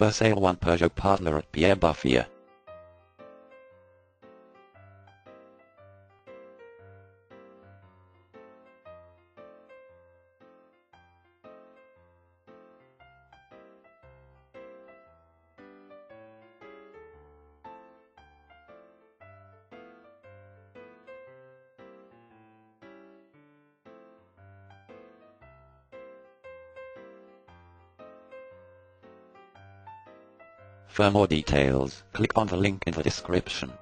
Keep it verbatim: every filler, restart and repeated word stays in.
For sale one Peugeot Partner at Pierre Buffier. For more details, click on the link in the description.